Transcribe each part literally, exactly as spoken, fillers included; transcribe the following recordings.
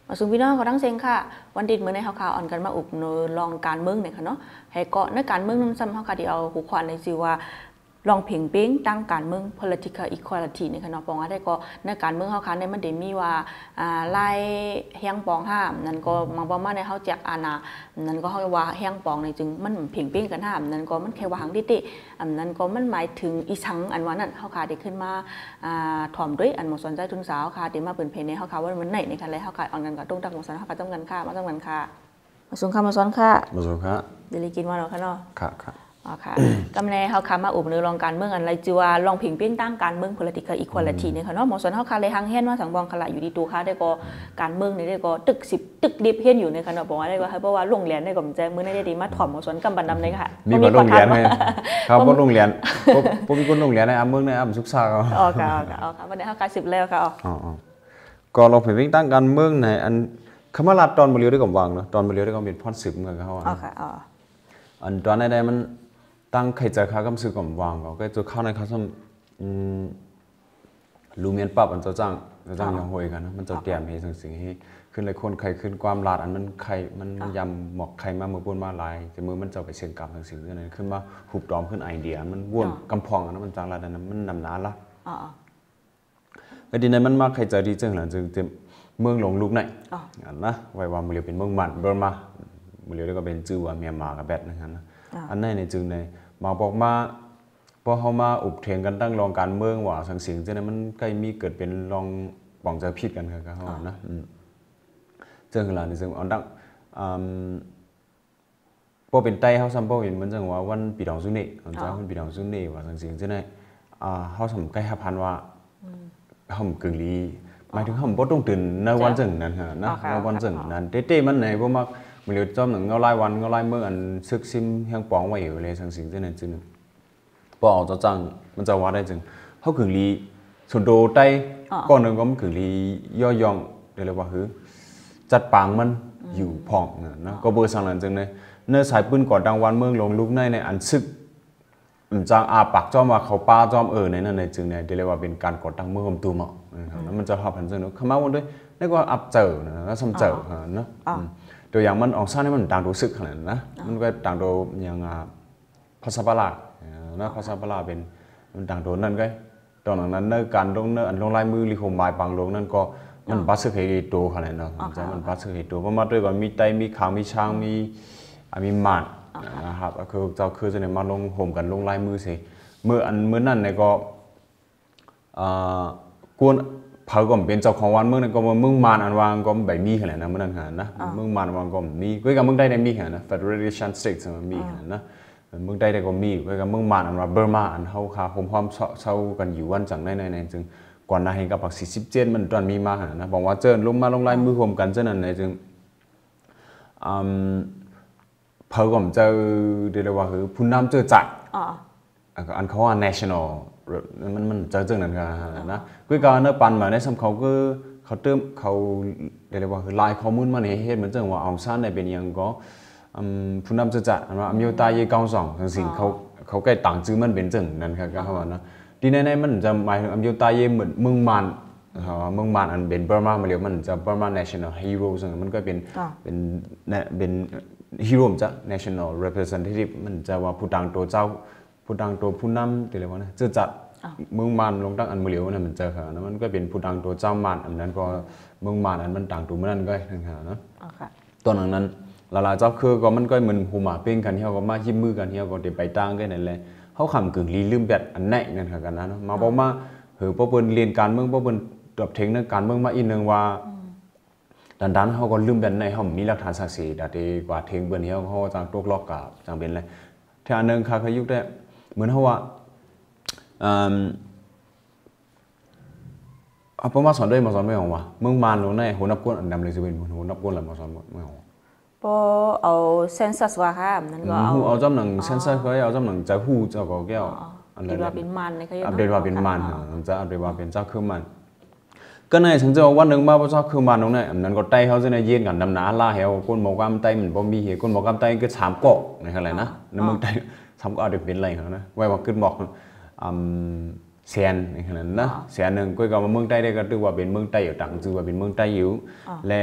สุวิน้องก็ทั้งเซ็งค่ะวันดิดเมื่อในเขาข่าวอ่อนกันมาอุบเนลองการเมืองเนี่ยค่ะเนาะให้เกาะในการเมืองนั้นซ้ำเขาค่ะที่เอาหูขวานในซีว่าลองเพ่งเป้งตั้งการเมือง political equality เนี่ยค่ะเนาะปองว่าได้ก็ในการเมืองเขาค่ะในมันเดมีว่าไล่เฮียงปองห้ามนั่นก็บางประมาณในเขาแจกอาณานั่นก็เขาว่าเฮียงปองในจึงมันเพ่งเป้งกันห้ามนั่นก็มันแค่ว่าหังดิติอันนั้นก็มันหมายถึงอีสังอันว่านั่นเขาค่ะได้ขึ้นมาถ่อมด้วยอันหมดสนใจทุนสาวค่ะที่มาเปิดเพลงในเขาค่ะว่ามันไหนในค่ะเลยเขาค่ะอ่อนกันกับตรงตักหมดสนเขาค่ะต้องกันค่ะมาต้องกันค่ะมาส่งค่ะมาซ้อนค่ะมาส่งค่ะเดี๋ยวกินว่าเราค่ะเนาะค่ะค่ะอ๋อค่ะกำเนิดเขาคำมาอุบเนื้อรองการเมืองอะไรจีว่าลองผิงเปี้ยงตั้งการเมือง political equality เนี่ยค่ะเนาะหมอส่วนเขาคาเลยหังเฮียนว่าสังบองขลาอยู่ดีตัวค่ะได้ก็การเมืองนี่ได้ก็ตึกสิบตึกดิบเฮียนอยู่ในค่ะเนาะบอกว่าได้ว่าเพราะว่าโรงเรียนได้ก็มันจะมือได้ดีมาถ่อมหมอส่วนกำบันดำเลยค่ะมีมาโรงเรียนไหมครับพวกโรงเรียนพวกมีคนโรงเรียนในอ่ำเมืองในอ่ำศึกษาเขาอ๋อค่ะอ๋อค่ะวันนี้เขาการสิบแล้วค่ะอ๋อก็ลองผิงเปี้ยงตั้งการเมืองในอันคำว่ารัดตอนบริวได้กับวางเนาะตอนบริวได้ก็เป็นพอดสืบเงินเขาอ๋อค่ะอ๋ออันตอนในใดมันตั้งใครจะค้ากำซื้อกับวางก็จะเข้าในเขาทำลูเมียนปับอันจะจ้างจะจ้างยังหวยกันนะมันจะเตรียมให้สิ่งสิ่งให้ขึ้นเลยคนใครขึ้นความลาดอันมันใครมันยำหมอกใครมาเมื่อปนมาลายแต่มือมันจะไปเชียงกลับสิ่งสิ่งนั้นขึ้นมาหุบดอมขึ้นไอเดียมันว่นกำพองอันนั้นมันจางลาดอันนั้นมันนำน้าละก็ดีในมันมากใครจะดีจังหลังจึงเต็มเมืองหลงลูกไหนนะไว้ว่ามือเรียวเป็นเมืองมันเบอร์มามือเรียวก็เป็นจื่อว่าเมียมากับแบดนะครับนะอันนั้นในจึงในมาบอกมาพอเขามาอุบเถียงกันตั้งรองการเมืองว่าสังสิงจึงนั้นมันใกล้มีเกิดเป็นรองป่องจะพิษกันครับเขานะเจ้าขลาดในซึ่งอันดังพอเป็นไตเขาซ้ำพอเห็นมันจังว่าวันปีดองซุนเน่อันจ้าวันปีดองซุนเน่ว่าสังสิงจึงนั้นเขาสำใกล้ห้าพันว่าเขากึ่งลีหมายถึงเขาบ่ต้องตื่นในวันจังนั้นฮะนะในวันจังนั้นเต้ๆมันไหนพวกมักมือเลี้ยวจอมหนึ่งเงาไล่วันเงาไล่เมื่ออันซึกซิมเฮียงปองไว้อยู่เลยสังสิงจึงนั้นจึงพอออกจะจังมันจะว่าได้จึงเขากึ่งลีส่วนโดใต้ก้อนหนึ่งก็มันกึ่งลีย่อยองเดี๋ยวเรียกว่าคือจัดปางมันอยู่ผ่องนะก็เบอร์สังหลังจึงเลยเนื้อสายปืนก่อนดังวันเมืองลงลุกในในอันซึกจางอาปักจอมว่าเขาป้าจอมเออในนั้นในจึงเนี่ยเดี๋ยวเรียกว่าเป็นการก่อตั้งเมืองตัวเหมาะแล้วมันจะหอบผันจึงเนาะขมาวันด้วยนี่ก็อับเจอนะแล้วซ้ำเจอเนาะตัวอย่างมันออกซ่านี่มันต่างรู้สึกขนาดนั้นนะมันก็ต่างโดอย่างภาษาปลานะภาษาปลาเป็นมันต่างโดนั่นก็ตอนนั้นเนื้อการลงเนื้ออันลงลายมือลิขมายบางลงนั่นก็มันบัสเกตโตขนาดนั้นนะมันบัสเกตโตเพราะมาด้วยก็มีไตมีขาวมีช้างมีมีหมัดนะครับก็คือเจ้าคือจะเนี่ยมาลงห่มกันลงลายมือสิเมื่ออันเมื่อนั่นเนี่ยก็กวนเผาก็เป็นเจ้าของวันเมื่อนั้นก็เมืองมานอันวางก็แบบมีขนาดนั้นเมื่อนั้นขนาดนะเมืองมานวางก็มีก็กับเมืองใดได้มีขนาดนะ Federation States มันมีขนาดนะเมืองใดได้ก็มีก็กับเมืองมานอันว่าเบอร์มาอันเขาคาห่มห้อมเช่ากันอยู่วันจังในในในจึงก่อนหน้าเห็นกับผักสี่สิบเจ็ดมันตอนมีมาขนาดนะบอกว่าเจอลงมาลงลายมือห่มกันเจ้านั่นในจึงเผาก็จะเรียกว่าคือผู้นำเจอจัดอันเขาว่า national มันมันเจอจังนั้นกันนะกุยการเนื้อปันมาในสำเขาก็เขาเติมเขาเรียกว่าคือลายข้อมูลมาในเหตุเหมือนจังว่าองซานในเป็นยังก็ผู้นำจะจัดว่ามีตายยี่เก้าสองทั้งสิ่งเขาเขาใกล้ต่างจื้อมันเป็นจังนั้นครับก็เขาว่านะทีในในมันจะหมายถึงมีตายยี่เหมือนเมืองมันเมืองมันอันเป็นเบอร์มามาเรียกมันจะเบอร์มา national hero ซึ่งมันก็เป็นเป็นเป็นฮีโร่จะ national representative มันจะว่าผู้ดังตัวเจ้าผู้ดังตัวผู้นำอะไรวะนะจะจัดเมืองมันลงตั้งอันมือเหลียวนะมันเจอค่ะนะมันก็เป็นผู้ดังตัวเจ้ามันอันนั้นก็เมืองมันอันมันต่างตัวมันนั่นก็ทั้งหานะตัวนั้นนั้นลาลาเจ้าคือก็มันก็เหมือนหูหมาเป้งกันเฮียก็มายิ้มมือกันเฮียก็เดี๋ยวไปตั้งกันนั่นแหละเขาคำกึ่งลีลืมแบบอันไหนนั่นค่ะกันนะมาบอกมาเฮ้ยพอเปิดเรียนการเมืองพอเปิดตอบเทงในการเมืองมาอีกหนึ่งว่าดันดันเขาก็ลืมแบบในเขามีหลักฐานศักดิ์สิทธิ์แต่กว่าเทงเบอร์นี้เขาจางตกล็อกกับจางเป็นอะไรที่อันนึงค่ะเขายุคได้เหมือนเขาว่าเอาประมาณสอนด้วยมาสอนไม่หรอวะเมืองมานลงในหัวนับก้นอันดำเลยจะเป็นหัวนับก้นแหละมาสอนไม่หรอพอเอาเซนซัสว่าค่ะนั่นก็เอาเอาจำหนังเซนซัสเขาเอาจำหนังจะหูเจ้าก็แก้วอันนี้ว่าเป็นมันเลยเขาอัปเดตว่าเป็นมันจะอัปเดตว่าเป็นเจ้าคือมันก็ในถึงจะวันหนึ่งมาพระเจ้าคือมันตรงนี้อันนั้นก็ไต่เขาจะในเย็นกันดำน้าล่าเหวก้นหมอกำไต่เหมือนบ่มีเหวก้นหมอกำไต่ก็สามเกาะอะไรนะในเมืองไต่สามเกาะเดี๋ยวเป็นอะไรเขานะไว้ว่าขึ้นบอกแสนในขนาดนั้นนะแสนหนึ่งก็ก็มาเมืองใต้ได้ก็ถือว่าเป็นเมืองใต้อยู่ต่างจือว่าเป็นเมืองใต้อยู่และ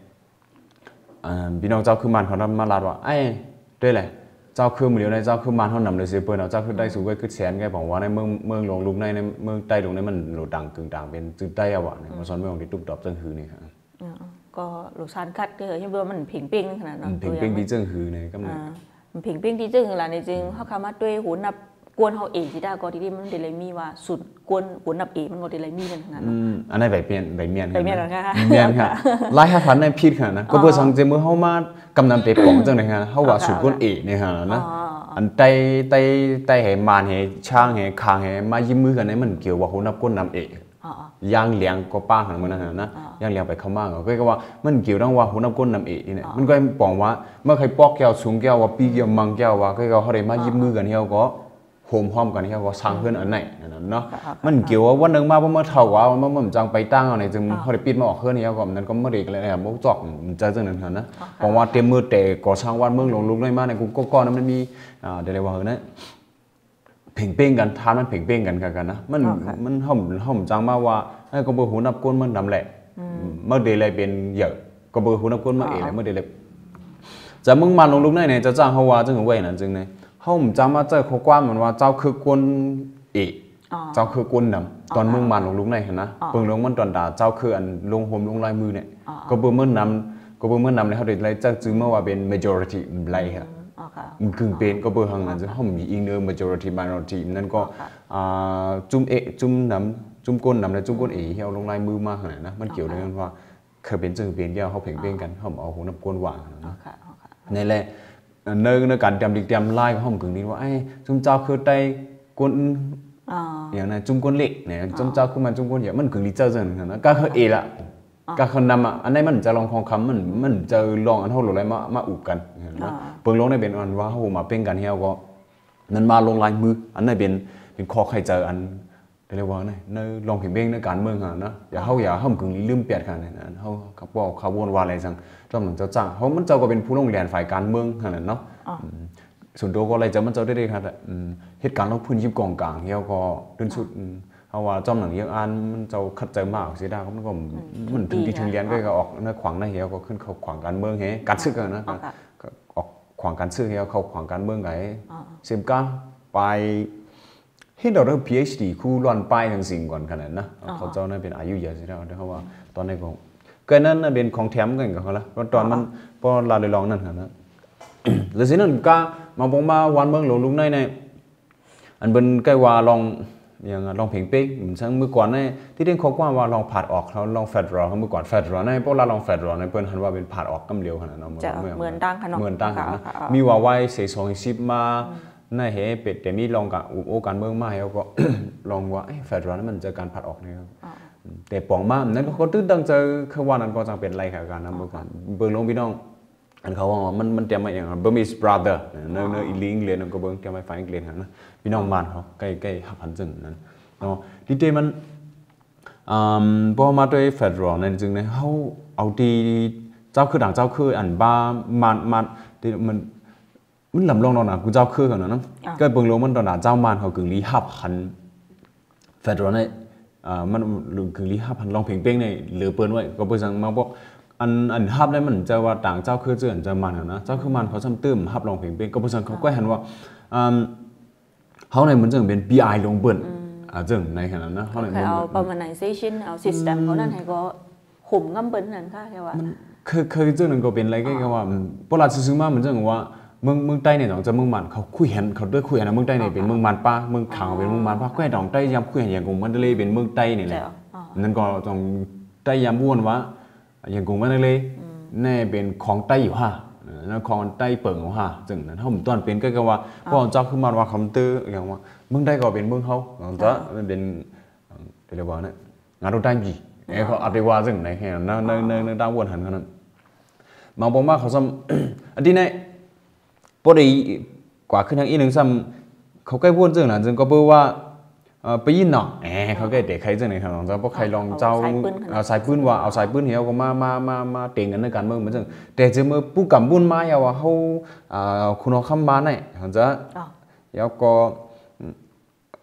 พี่น้องเจ้าคือมันเขาทำมาลาดว่าไอ้ด้วยแหละเจ้าคือมือเดียวในเจ้าคือมันเขานำเลยเสียเปิลเอาเจ้าคือได้สูงก็คือแสนแกบอกว่าในเมืองเมืองหลวงลุกในในเมืองใต้หลวงในมันหลวงต่างกึ่งต่างเป็นจืดใต้เอาวะเนี่ยมาสอนเมืองที่ตุ๊บตอบจังหือนี่ครับก็หลุดซานคัดก็เหรอที่ว่ามันผิงเป้งขนาดนั้นผิงเป้งที่จังหือเนี่ยก็มันผิงเป้งที่จังหือละในจึงเขาคำว่าด้วยหูนับกวนเขาเองที่ได้ก็ที่มันเดลมีว่าสุดกวนหูนับเองมันก็เดลมีกันขนาดนั้นอันนี้ใบเปลี่ยนใบเมียนใบเมียนหรอคะเมียนค่ะไล่ห้าพันในพิษค่ะนะก็เพื่อสังเกตเมื่อเขามากำนันเปป๋องจังเลยค่ะเขาว่าสุดกวนเอกเนี่ยค่ะนะอันไตไตไตเหมานเหช่างเหคางเหมายิ้มมือกันนี่มันเกี่ยวว่าหูนับกวนนำเอกย่างเลี้ยงก็ป้าหันมันนะนะย่างเลี้ยงไปเข้ามาก็ก็ว่ามันเกี่ยวต้องว่าหูนับก้นนำเอกนี่เนี่ยมันก็บอกว่าเมื่อใครปอกแก้วสูงแก้วว่าปีแก้วมังแก้วว่าก็เขาได้มายิ้มมือกันเฮียก็โฮมพร้อมกันเฮียก็สร้างเพื่อนอันไหนนั่นเนาะมันเกี่ยวว่าวันหนึ่งมาเมื่อเท่าว่าเมื่อมันจังไปตั้งเอาในจึงเขาได้ปิดมาออกเพื่อนเฮียก็นั้นก็ไม่ได้เลยเนี่ยมุกจอกมันจะจังนั้นนะบอกว่าเต็มมือแต่ก่อสร้างวันเมืองหลวงลุกได้มาในกลุ่มก้อนนั้นมันมีเดี๋ยวเรียกว่าเฮ้ยนะเพ่งเป้งกันทานมันเพ่งเป้งกันกันนะมันมันห่มห่มจังมาว่าก็เบอร์หูนับก้นมันดำแหละเมื่อเดลัยเป็นเยอะก็เบอร์หูนับก้นมาเองเลยเมื่อเดลัยจะมึงมาลงลุกในเนี่ยจะจ้างเขาว่าจึงเว้ยนั่นจึงเนี่ยห่มจังมาเจอเขากว้านเหมือนว่าเจ้าคือก้นเอกเจ้าคือก้นดำตอนมึงมาลงลุกในเห็นนะเปิงลงมันตอนด่าเจ้าคืออันลงห่มลงลายมือเนี่ยก็เบอร์เมื่อนำก็เบอร์เมื่อนำเนี่ยเขาเดลัยจะจึงเมื่อว่าเป็น majority ไรครับมันกึ่งเป็นก็เบอร์หังนั้นจะห่มยิงเนื้อ majority minority นั่นก็จุ่มเอจุ่มน้ำจุ่มก้นนำและจุ่มก้นเอ๋ที่เอาลงลายมือมากขนาดนะมันเกี่ยวด้วยกันว่าเคยเป็นจึงเป็นเกี่ยวเขาเพ่งเพ่งกันเขาเอาหัวน้ำก้นหวานนะในแหละเนื้อเนื้อการเตรียมดิเตรียมไล่เขาเก่งนี้ว่าไอ้จุ่มเจ้าคือไตก้นอย่างนั้นจุ่มก้นเล็กเนี่ยจุ่มเจ้าคือมันจุ่มก้นใหญ่มันเก่งดีเจ้าจังนะก็คือเอละก็คนนำอ่ะอันนี้มันจะลองของคำมันมันจะลองอันเท่าหรืออะไรมามาอุบกันนะเปิงลงในเป็นอันว่าเขามาเพ่งกันเฮียก็นั่นมาลงลายมืออันนี้เป็นเป็นคอใครเจออันเรียกว่าไงในลองเพ่งเพ่งในการเมืองอ่ะนะอย่าเขาอย่าเขากึ่งลืมเปียดกันนะเขาเขาบอกเขาวนว่าอะไรจังจอมหนังเจ้าจ้างเขามันเจ้าก็เป็นผู้ลงเรียนฝ่ายการเมืองขนาดเนาะส่วนตัวก็อะไรจะมันเจ้าได้ได้ครับเหตุการณ์เราพื้นยิบกองกลางเฮียก็เดินสุดเพราะว่าจอมหนังเยอะอันมันเจ้าขัดใจมากเสียดายมันก็มันถึงที่ถึงเรียนก็ออกในขวางในเฮียก็ขึ้นเขาขวางการเมืองเฮ้การซื้อกันนะออกขวางการซื้อเฮียเขาขวางการเมืองไงเสียมก้าไปเห็นเราเริ่ม พี เอช ดี คู่ร้อนป้ายทั้งสิ่งก่อนขนาดนะเขาเจ้านั่นเป็นอายุเยอะเสียแล้วเพราะว่าตอนนี้ก็เกินนั้นเป็นของแถมกันกับเขาละเพราะตอนมันพอลาเลยลองนั่นขนาดนั้นแล้วสิ่งนั้นก็มาบอกมาวันเมืองหลวงลุงในในอันเป็นใกล้ว่าลองอย่างลองเพ่งเป๊กเหมือนเมื่อก่อนเนี่ยที่เรื่องเขาว่าว่าลองผ่าออกเขาลองแฟดรอเขาเมื่อก่อนแฟดรอในพวกเราลองแฟดรอในเปิ้ลหันว่าเป็นผ่าออกกำเร็วขนาดนั้นเหมือนตั้งขนาดเหมือนตั้งขนาดมีว่าไว้เสียสองสิบมาในเหตุเป็ดแต่มีลองกับโอการเมืองมาแล้วก็ลองว่าแฟดรอนั้นมันเจอการผ่าออกเนี่ยแต่ปองมานั่นก็เขาตื้นดังเจอเขาว่านั้นก็จะเป็นไรค่ะการนั้นเมื่อก่อนเบิ้งลงพี่น้องอันเขาว่ามันมันเตรียมมาอย่าง Burmese brother เนื้อเนื้ออีลิงเรียนก็เบิ้งเตรียมไปฝ่ายอังกฤษนะพี่น้องบ้านเขาใกล้ใกล้หับหันจึงนั้นเนาะดีเจมันพอมาด้วยเฟดรัลนั่นจึงเนี่ยเขาเอาดีเจ้าคือด่างเจ้าคืออันบ้ามันมันที่มันมันลำลองนอนอ่ะกูเจ้าคือกันนะก็เบิ่งลงมันตอนน่ะเจ้ามันเขากึ่งลีหับหันเฟดรัลเนี่ยมันกึ่งลีหับหันลองเพ่งเป้งเนี่ยเหลือเปิ้นไว้ก็เพิ่งสั่งมาบอกอันอันฮับได้มันจะว่าต่างเจ้าคือเจือนจะมันนะเจ้าคือมันเขาซ้ำตื้มฮับลองเพ่งเป้งก็เพิ่งสั่งเขาก็เห็นว่าเขาในมันจะเป็น บี ไอ ลงเบิ้ลอ่าจึงในขณะนั้นเขาในเอา permanization เอา system เขานั่นให้ก็ข่มงำเบิ้ลนั่นค่ะแค่ว่าคือคือจึงนั่นก็เป็นอะไรก็ว่าพวกเราซื้อมาเหมือนจึงว่าเมืองเมืองใต้เนี่ยต้องจะเมืองมันเขาคุยเห็นเขาด้วยคุยเห็นนะเมืองใต้เนี่ยเป็นเมืองมันป้าเมืองขาวเป็นเมืองมันป้าแค่ดองใต้ยำคุยเห็นอย่างกงมันเลยเป็นเมืองใต้เนี่ยแหละนั่นก็ต้องใต้ยำบ้วนว่าอย่างกงมันเลยแน่เป็นของใต้อยู่ห่าแล้วของใต้เปิงของห่าจึงนั้นเขาเหมือนตอนเป็นก็ว่าพวกเจ้าขึ้นมาว่าคำตื้ออย่างว่าเมืองใต้ก็เป็นเมืองเขาจะเป็นเรียกว่าเนี่ยงานรถได้จีเอ้เขาอัดว่าจึงไหนแค่นั่งนั่งนั่งนั่งดาววนหันกันนั้นมาบอกว่าเขาซ้ำอันที่ไหนพอดีกว่าขึ้นทางอีหนึ่งซ้ำเขาใกล้วนจึงนั้นจึงก็เพื่อว่าไปยินหน่อเออเขาใกล้เด็กใครจึงไหนครับน้องเจ้าเพราะใครลองเจ้าเอาสายปืนว่าเอาสายปืนเหี้ยวก็มามามามาเต่งกันในการเมืองเหมือนจึงแต่จะเมื่อผู้กำบุญมาอย่าว่าเขาคุณเอาคำมาไหนเขาจะแล้วก็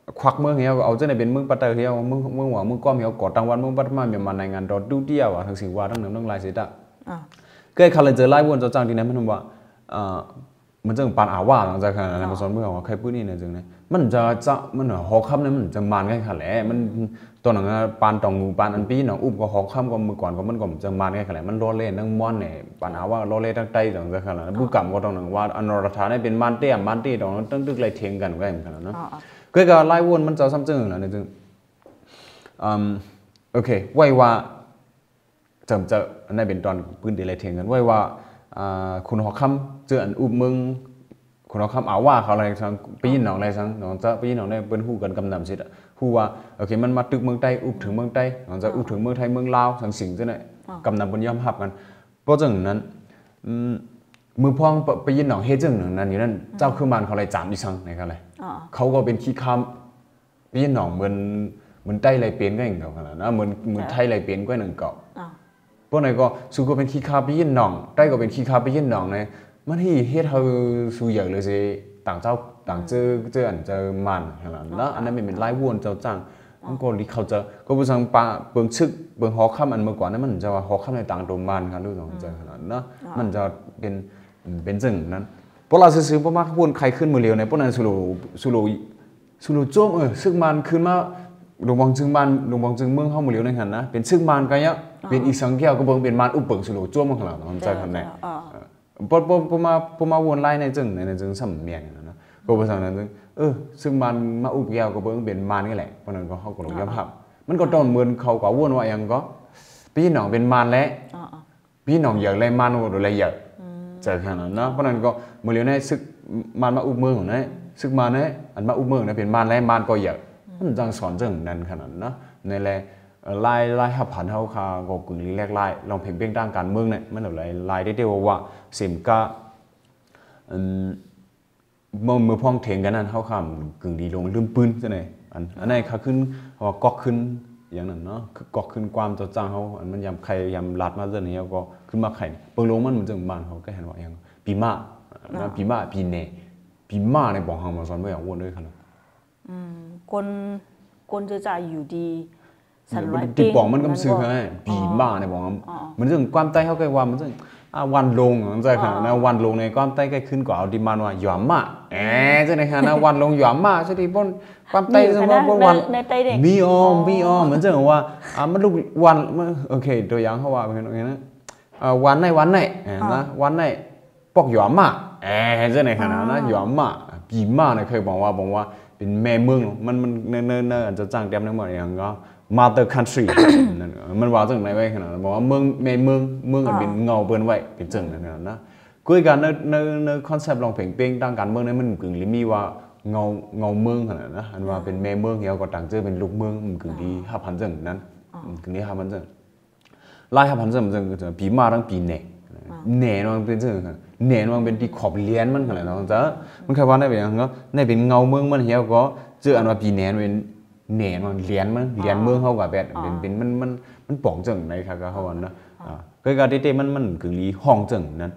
ควักเมืองเฮียก็เอาเจ้าในเป็นเมืองปัตตานีเฮียเมืองเมืองหวังเมืองก้อมเฮียก่อตังวันเมืองปัตตานีเมียนมาในงานรอดูเดียวอ่ะทั้งสิ่งว่าทั้งหนึ่งทั้งหลายเสียดอ่ะก็ไอ้คาเลนเจอร์ไล่วนเจ้าจังที่นั้นมันว่าอ่ามันจะปานอาว่าหลังจากนั้นในภาษาเมืองว่าใครพูดนี่เนี่ยจังเนี่ยมันจะจะมันหอกคำเนี่ยมันจะมันกันขนาดแหละมันตอนนั้นปานตองงูปานอันปีน้องอุ้มก็หอกคำก็มือก่อนก็มันก็จะมันกันขนาดมันล้อเล่นนั่งม้วนเนี่ยปานอาว่าล้อเล่นตั้งใจตรงจากขนาดนั้นผู้กำก็ตรงนั้นว่าอนรธาเนี่ยเป็นมันเตี้ยมันตี้ตรงนั้นตั้งตึกไรเทียงกันก็เหมือนกันนะก็ก็ไล่วนมันจะซ้ำจึงแล้วเนี่ยจึงอืมโอเคไว้ว่าจำจะอันนั้นเป็นตอนพื้นที่ไรเทียงกันไว้ว่าคุณหอกคำเจออันอุ้มมึงคนเราคำเอาว่าเขาอะไรสังไปยินหนองอะไรสังหนองจะไปยินหนองได้เป็นหู้กันกำนำสิอ่ะหู้ว่าโอเคมันมาตึกเมืองใต้อุบถึงเมืองใต้หนองจะอุบถึงเมืองไทยเมืองลาวสังสิงจะเนี่ยกำนำบนย่อมหับกันเพราะจังนั้นมือพองไปยินหนองเฮจังหนึ่งนั้นอยู่นั่นเจ้าคือมันเขาอะไรจามดิสังในเขาอะไรเขาก็เป็นขี้คำไปยินหนองเหมือนเหมือนใต้ไรเปลี่ยนก็อย่างเดียวกันนะเหมือนเหมือนไทยไรเปลี่ยนก็หนึ่งเกาะเพราะไหนก็สุก็เป็นขี้คาไปยินหนองใต้ก็เป็นขี้คาไปยินหนองในมันที่เฮ็ดเฮาสู่อย่างเลยสิต่างเจ้าต่างเจอเจออันเจอมันขนาดนั้นอันนั้นเป็นไล่วนเจ้าจังมันก็ลิเขาจะก็ผู้สังปะเบิ่งชึกเบิ่งหอค่ำอันเมื่อก่อนนั้นมันจะว่าหอค่ำในต่างโดมมันครับรู้จักเจอขนาดนั้นเนาะมันจะเป็นเป็นจึงนั้นพวกเราซื้อๆบ่มาพูดใครขึ้นมือเร็วในพวกนั้นสุโลสุโลสุโลโจมเออซึ่งมันขึ้นมาหลวงบางจึงมันหลวงบางจึงเมืองเฮามือเร็วในขนาดนะเป็นซึ่งมันก็เนี่ยเป็นอีสังแก้วก็เบิ่งเป็นมันอุปเบิ่งสุโลโจมขนาดนั้นใจขนาดนั้นพอพอพอมาพอมาวนไล่ในจึงในจึงสำเนียงนะนะก็ภาษานั้นจึงเออซึ่งมันมาอุบแก้วก็เบิ่งเป็นมันนี่แหละเพราะนั้นก็เฮาก็ลงยอมรับมันก็ต้องเหมือนเขาก็วนว่าอย่างก็พี่น้องเป็นมันแล้วพี่น้องอยากไล่มันโดยละเอียดใจขนาดนั้นเนาะเพราะนั้นก็มื้อเร็วในซึกมันมาอุบเมืองของนั้นซึกมันนั้นอันมาอุบเมืองนั้นเป็นมันแล้วมันก็อยากมันจังสอนจังนั้นขนาดเนาะในแลไล่ไล่หับผันเฮาคาก็กึ่งลีแรกไล่ลองเพ่งเพ่งด้านการเมืองเนี่ยมันเอาไล่ไล่ได้เดียวว่าสิมกะอืมมือมือพ้องเถียงกันนั้นเฮาคำกึ่งดีลงลืมปืนจังได๋อันอันนั้นเขาขึ้นว่ากอกขึ้นอย่างนั้นเนาะคือกอกขึ้นความเจ้าจ้างเฮาอันมันยำใครยำลัดมาเรื่องนี้ก็ขึ้นมาไข่เปิงลงมันมันจังบ้านเขาก็เห็นว่าอย่างปีมานะปีมาปีเนปีมาในบ่เฮามาสอนบ่อย่างวนด้วยคั่นอืมคนคนจะจ่ายอยู่ดีติดบอกมันก็ซื้อไงปีบ้าในบอกมันเรื่องความใต้เขาเคยว่ามันเรื่องวันลงมันจะขนาดนะวันลงในความใต้ใกล้ขึ้นกว่าเอาดีมันว่าหยอมมากเอ๊ะจะในขณะวันลงหยอมมากใช่ดิบนความใต้สมมติว่าวันมีออมมีออมเหมือนจะบอกว่าอ่ามันลูกวันโอเคตัวอย่างเขาว่าเป็นอย่างนั้นอ่าวันไหนวันไหนนะวันไหนปอกหยอมมากเอ๊ะจะในขณะนั้นหยอมมากปีมากเนี่ยเคยบอกว่าบอกว่าเป็นแม่เมืองมันมันเนิ่นๆจะจ้างเต็มทั้งหมดอย่างก็mother country นั่นมันว่าจังไหนไว้ขนาดนั้นบอกว่าเมืองแม่เมืองเมืองเป็นเงาเปิ้นไว้เป็นจังนั่นนะคุยกันในในในคอนเซปต์ลองเพลงเพลงต่างกันเมืองนั้นมันกึ่งลิมีว่าเงาเงาเมืองขนาดนะอันว่าเป็นแม่เมืองเฮียก็ต่างเจอเป็นลูกเมืองมันกึ่งดีห้าพันจังนั้นกึ่งนี้ห้าพันจังไล่ห้าพันจังมันจังปีมาทั้งปีแหน่แหน่มันเป็นจังแหน่มันเป็นที่ขอบเลี้ยนมันขนาดนั้นจ้ะมันแค่ว่าได้เป็นอย่างก็ในเป็นเงาเมืองมันเฮียก็เจออันว่าปีแหน่เป็นแหน่มันเลี้ยนมันเลี้ยนเมืองเขากับแบบเป็นเป็นมันมันมันป่องจังในครับก็เขาว่านะก็การที่เต้มันมันกึ่งลีห้องจังนั้น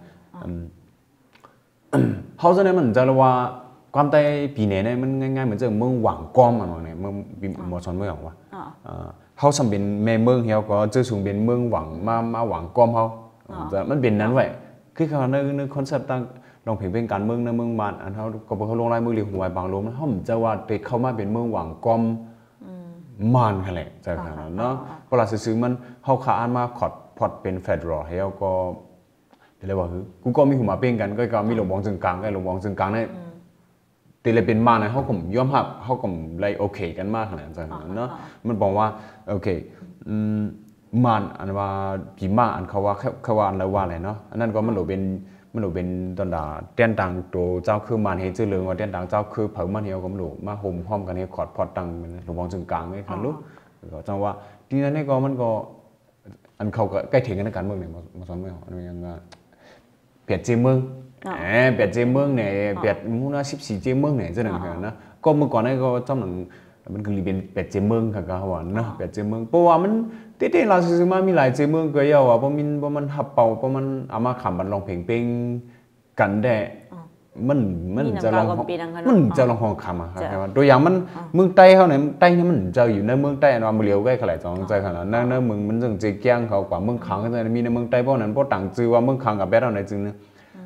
เขาจะเนี่ยมันจะว่าความใต้ปีแหน่เนี่ยมันง่ายๆเหมือนจะเมืองหวังก้อมอะไรเนี่ยเมืองหมอชนเมืองว่าเขาสำเป็นแม่เมืองเขาก็จะสูงเป็นเมืองหวังมามาหวังก้อมเขาจะมันเป็นนั้นไว้คือเขาในในคอนเซ็ปต์ต่างลองเพ่งเป็นการเมืองในเมืองบ้านอันเขาก็บอกเขาลงรายมือเรียกหัวบางลมเขาจะว่าเด็กเข้ามาเป็นเมืองหวังก้อมมันแหละจากนั้นเนาะเวลาซื้อมันเขาขาอันมาขอดพอดเป็นเฟดรอให้เขาก็เรียกว่าคือกูก็มีหัวมาเป็นกันก็ก็มีหลวงบองจึงกลางก็หลวงบองจึงกลางเนี่ยแต่เลยเป็นมันนะเขาก็ยอมรับเขาก็เลยโอเคกันมากขนาดนั้นเนาะมันบอกว่าโอเคมันอันว่าผีมาอันเขาว่าเขาว่าอันแล้วว่าอะไรเนาะอันนั้นก็มันหลวเป็นมันหลวเป็นตอนดาเตี้ยนตังตัวเจ้าคือมันเห็นชื่อเรื่องว่าเตี้ยนตังเจ้าคือเผามันเหี่ยวกับหลวมาห่มพร้อมกันให้ขอดพอดตังหลวงบองจึงกลางไอ้คันลูกก็จังว่าทีนั้นนี่ก็มันก็อันเขาก็ใกล้ถึงกันในการเมืองเนี่ยมาสอนไม่ออกอันนี้ยังเปลี่ยนเจเมืองเออเปลี่ยนเจเมืองเนี่ยเปลี่ยนมูนาสิบสี่เจเมืองเนี่ยจะหนึ่งนะก็เมื่อก่อนนี่ก็จำหนึ่งมันคือเป็นเปลี่ยนเจเมืองค่ะก็ว่านะเปลี่ยนเจเมืองเพราะว่ามันเต้ๆเราซื้อมามีหลายเจเมืองก็เยอะว่าเพราะมันเพราะมันหับเป่าเพราะมันเอามาขำบันลองเพลงเพลงกันได้มันมันจะลองมันจะลองห้องคำอะครับตัวอย่างมันเมืองใต้เขาเนี่ยใต้เนี่ยมันจะอยู่ในเมืองใต้นอนมาเลี้ยวใกล้ขนาดสองใจขนาดนั้นเนื้อเมืองมันจึงจีเกียงเขากว่าเมืองขังก็จะมีในเมืองใต้พวกนั้นพวกต่างจือว่าเมืองขังกับแบดเอาไหนจึงเนี่ย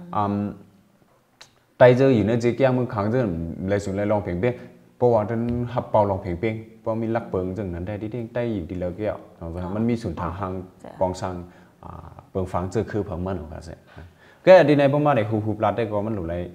ใต้จะอยู่ในจีเกียงเมืองขังจึงเลยสุดเลยลองเพียงเปี้ยเพราะว่าท่านหับเป่าลองเพียงเปี้ยเพราะมีลักเปิงจึงนั้นได้ที่ใต้อยู่ที่เลี้ยวเกี้ยวมันมีส่วนทางหางกองสังเปิงฟังจือคือเพิ่มมันของเขาเสียก็ดีในประมาณในฮูฮูปลาได้ก็มันหลุดเลย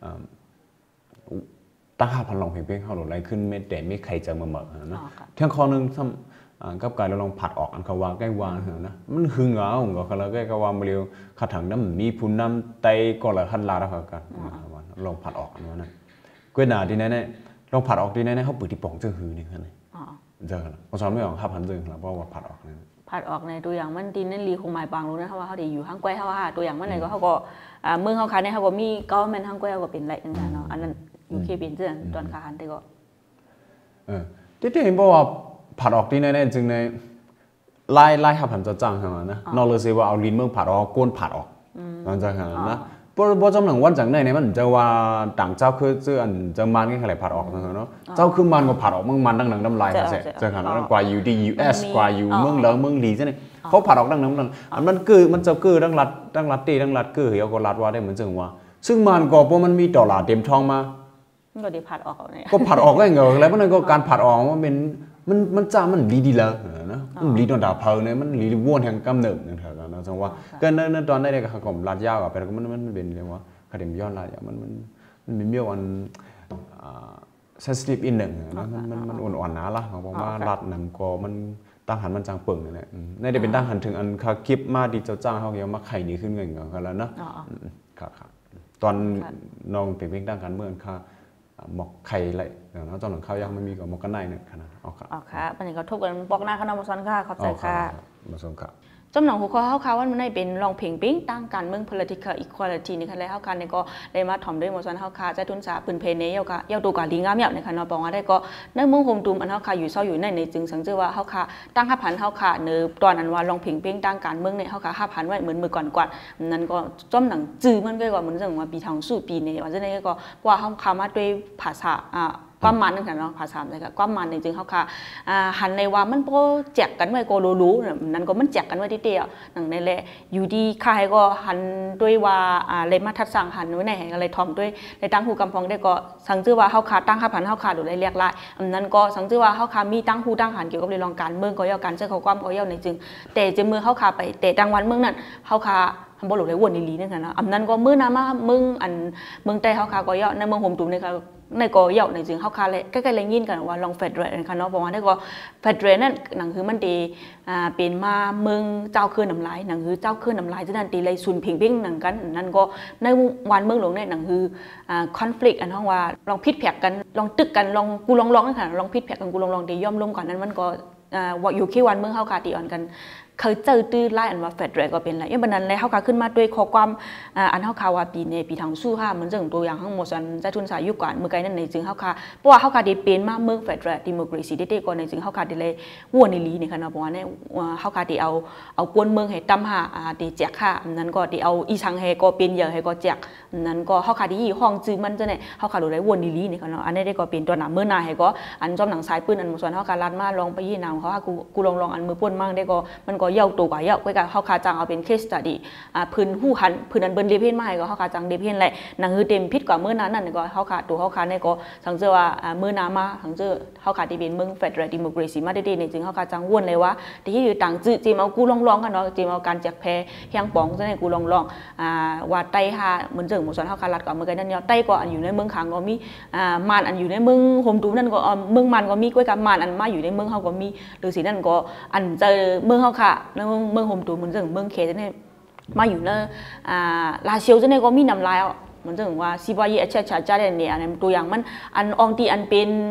ตั้งห้าพันลองเพลงเพลงเขาหลุดไรขึ้นไม่แต่ไม่ใครจะมาเหมือนนะเที่ยงคอนึงทำกับการเราลองผัดออกอันเขาวางใกล้วางเหรอนะมันหึงเหรอของเขาแล้วใกล้เขาวางมาเร็วขัดถังน้ำมีพูนน้ำไตก็เลยหันลาแล้วกันลองผัดออกอันนั้นก็หนาดีแน่ๆลองผัดออกดีแน่ๆเขาเปิดที่ป่องเจอหือนี่ครับเจอแล้วพอสอนไม่ออกห้าพันเจอแล้วเพราะว่าผัดออกนี่ผัดออกในตัวอย่างมันดินนั่นรีคงหมายบางรู้นะว่าเขาได้อยู่ห้างแก้วเขาว่าตัวอย่างมันไหนก็เขาก็เมืองเขาขายเนี่ยเขาก็มีก็แม่นห้างแก้วก็เป็นไรนั่นเนาะอันนั้นยูเคเป็นเรื่องตอนขายแต่ก็เออที่ที่เห็นบอกว่าผัดออกที่แน่ๆจึงในไล่ไล่ห้าพันจะจ้างใช่ไหมนะนอกเลยสิว่าเอาลิ้นเมืองผัดออกก้นผัดออกนั่นจะขนาดนะเพราะเพราะจำหนังวันจังในเนี่ยมันจะว่าต่างเจ้าคือเจ้าอันจะมันก็อะไรผัดออกนะเนาะเจ้าคือมันก็ผัดออกเมืองมันดังหนังน้ำลายเขาเสร็จจะขนาดนั้นกว่าอยู่ดียูเอสกว่าอยู่เมืองเหลืองเมืองหลีใช่ไหมเขาผัดออกดังน้ำดังอันมันคือมันจะคือดังรัดดังรัดตีดังรัดคือเหี่ยวก็รัดว่าได้เหมือนจังว่าซึ่งมันก็เพราะมันมีดอลลาร์เต็มท้องมาก็ได้ผัดออกเนี่ยก็ผัดออกได้ไงแล้วเพราะนั่นก็การผัดออกมันเป็นมันมันจ้ามันลีดีแล้วนะลีตอนดาเพลเนี่ยมันลีว่นแห่งกำเนิดนั่นเถอะนะจังว่าก็นั่นนั่นตอนได้เนี่ยก็ผมรัดยาวกับไปแล้วก็มันมันเป็นเรียกว่าคดีย้อนรัดอย่างมันมันมันมีเมี่ยวอันเซนซิทีฟอินหนึ่งนะมันมันมันอ่อนๆนะล่ะเขาบอกว่ารัดนั่นก็มันตั้งหันมันจางเปิ่งนี่แหละนี่ได้เป็นตั้งหันถึงอันคาคลิปมาดีเจ้าจ้างเขาเกี่ยวมาไข่นี้ขึ้นเงินกันแล้วเนาะครับครับตอนน้องเป็นเพียงตั้งกันเมื่อค่ะหมอกไข่เลยเนาะตอนหลังข้าวยังไม่มีกับหมอกกันในเนี่ยขนาดอ๋อครับอ๋อค่ะปัญญาเขาทุบกันบอกหน้าเขานำมาซ้อนค่ะเข้าใจค่ะมาซ้อนค่ะจำหนังหัวข้อเขาว่ามันได้เป็นลองเพลงปิ้งตั้งการเมือง political equality นี่ค่ะแล้วเขาการเนี่ยก็ได้มาถ่อมด้วยมอสันเขาค่ะใจทุนสาปืนเพนเนี่ยก็ยาวตัวกว่าลีงามเนี่ยนะคะเนาะบอกว่าได้ก็ในเมืองโฮมตูมอันเขาค่ะอยู่เศร้าอยู่ในในจึงสังเกตว่าเขาค่ะตั้งห้าพันเขาค่ะเนื้อตอนนั้นว่าลองเพลงปิ้งตั้งการเมืองเนี่ยเขาค่ะห้าพันไว้เหมือนมือก่อนก่อนนั้นก็จำหนังจื้อมันก็ว่าเหมือนจังว่าปีทางสู้ปีเนี่ยว่าจะได้ก็ว่าเขาค่ะมาด้วยภาษาอ่าความมันนั่นค่ะเนาะภาษาอะไรก็ความมันจริงๆเขาค่ะหันในว่ามันก็แจกกันไว้ก็รู้ๆนั่นก็มันแจกกันไว้ที่เดียวนั่นในแหละอยู่ดีใครก็หันด้วยว่าเลยมาทัดสั่งหันไว้ในแห่งอะไรทอมด้วยในตั้งหูกำพองได้ก็สังเกตว่าเขาขาตั้งห้าพันเขาขาดูได้เรียกไล่นั่นก็สังเกตว่าเขาขามีตั้งหูตั้งหันเกี่ยวกับเรื่องการเมืองก็ย่อการเชื่อเขาความก็ย่อในจึงแต่จะมือเขาขาไปแต่ดังวันเมืองนั้นเขาขาทำบอลหลุดเลยวนในลีนั่นค่ะนะอันนั้นก็มือน้ำมามึงอันเมืองใต้เขาขาก็ย่อในเมืองโฮมตุ่มในค่ะในก็ย่อในจึงเขาขาเลยใกล้ๆเลยยินกันว่าลองเฟดเรนค่ะเนาะบอกว่าได้ก็เฟดเรนนั่นหนังคือมันดีอ่าเป็นมาเมืองเจ้าคืนน้ำลายหนังคือเจ้าคืนน้ำลายที่นั่นตีเลยซุนพิงพิงหนังกันนั่นก็ในวันเมืองหลวงเนี่ยหนังคืออ่าคอนฟ lict อันท้องว่าลองพิษแผกกันลองตึกกันลองกูลองลองนั่นค่ะลองพิษแผกกันกูลองลองตีย่อมลงก่อนนั้นมันก็อ่าว่าอยู่แค่วันเมืองเขาขาตีอ่อนกันเคยเจอตื้อไล่อันว่าเฟดเรก็เป็นไรอย่างนั้นเลยเขาขาขึ้นมาด้วยข้อความอันเขาขาว่าปีในปีทางสู้ค่ะเหมือนเรื่องตัวอย่างทั้งหมดสันใจทุนสายยุก่อนเมื่อไกลนั่นในจึงเขาขาเพราะว่าเขาขาได้เป็นมาเมืองเฟดเรดิโมคราซีได้ก่อนในจึงเขาขาได้เลยวัวในลีในขณะบอกว่าเนี่ยเขาขาได้เอาเอากวนเมืองให้ตั้มหาได้แจกค่ะนั้นก็ได้เอาอีชังให้ก็เป็นเยอะให้ก็แจกนั้นก็เขาขาได้ยี่ห้องจื้อมันจะเนี่ยเขาขาดูได้วัวในลีในขณะอันนี้ได้ก็เป็นตัวหนาเมื่อนาให้ก็อันจอมหนังสายปืนอันส่วนเขาขาลัดมาลองไปยี่นามเขาว่ากูกูลองลองอันมือป้นมั่งได้ก็มันก็เย่าตัวกว่าเย่าก็เขาขาจังเอาเป็น case study พื้นหู้หันพื้นอันเบิ้ลเดเพนมาให้ก็เขาขาจังเดเพนแหละหนังคือเต็มพิษกว่าเมื่อนั้นนั่นก็เขาขาตัวเขาขาในก็สังเกตว่าเมื่อนามาสังเกตเขาขาที่เป็นเมือง Federal Democracy มาได้ๆในจึงเขาขาจังวนเลยว่าที่อยู่ต่างจื้อจีมเอากูลองๆกันเนาะจีมเอาการแจกแพรเฮียงป๋องจะให้กูลองๆว่าไต้ฮาเหมือนเจิงหมดส่วนเขาขาลัดกับเมื่อกี้นั่นเนี่ยไต้ก็อันอยู่ในเมืองขางก็มีมานอันอยู่ในเมืองโฮมตูนั่นก็เมืองมันก็มีกล้วยกับมานอันมาอยู่ในเมืองเขาก็มีหรือสีนั่นก็อันเจอเมืองเขาค่ะในเมืองโฮมตูเหมือนเจิงเมืองเคจะเนี่ยมาอยู่ในลาเซียวจะเนี่ยก็มีน้ำลายเหมือนเจิงว่าซีบายีเอชเชาจ้าเนี่ยเนี่ยตัวอย่างมันอันองตีอันเป็น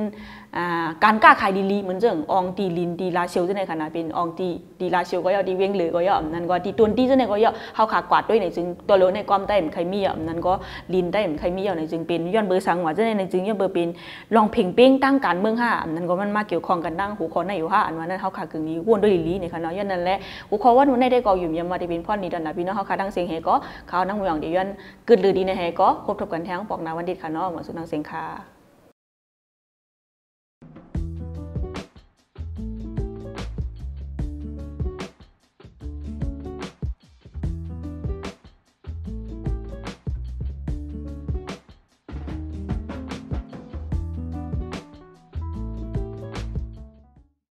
การกล้าขายดีลีเหมือนเจังอองตีลินตีลาเชียวจะในขณะเป็นอองตีตีลาเชียวก็ย่อตีเวียงเหลือก็ย่อนั่นก็ตีตุนตีจะในก็ย่อเฮาขากวาดด้วยในจึงตัวโลในความได้มันใครมีอ่ะนั่นก็ลินได้มันใครมีอ่ะในจึงเป็นย้อนเบอร์สังว่าจะในในจึงย้อนเบอร์เป็นลองเพ่งเป้งตั้งการเมืองห้านั่นก็มันมาเกี่ยวข้องกันตั้งหูคอในอยู่ห้าอันว่านั้นเฮาขากึ่งนี้วนด้วยลีลีในขณะย้อนนั่นแหละหูคอว่าหนูในได้ก็อยู่ยามมาที่เป็นพ่อนี่ดันนะพี่น้องเฮาขาดังเสียงเฮก็เขานั่งเมืองเดี๋ยวย้อนกึดลือดีในเฮก็ครบทบกันแท้งปอกนาวันดิดค่ะเนาะหมอสุนังเสียงค่ะ